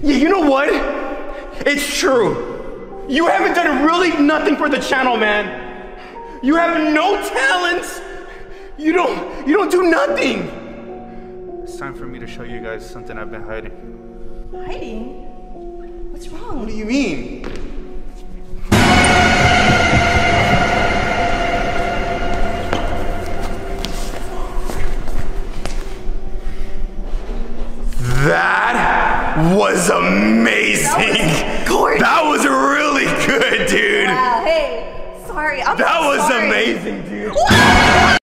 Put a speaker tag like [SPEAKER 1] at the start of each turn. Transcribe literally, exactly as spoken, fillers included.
[SPEAKER 1] Yeah, you know what? It's true. You haven't done really nothing for the channel, man. You have no talents. You don't, you don't do nothing. It's time for me to show you guys something I've been hiding.
[SPEAKER 2] Hiding? What's wrong?
[SPEAKER 1] What do you mean? That was amazing.
[SPEAKER 2] That was gorgeous.
[SPEAKER 1] That was really good, dude.
[SPEAKER 2] Wow, hey, sorry. I'm
[SPEAKER 1] That
[SPEAKER 2] so
[SPEAKER 1] was
[SPEAKER 2] sorry.
[SPEAKER 1] amazing, dude.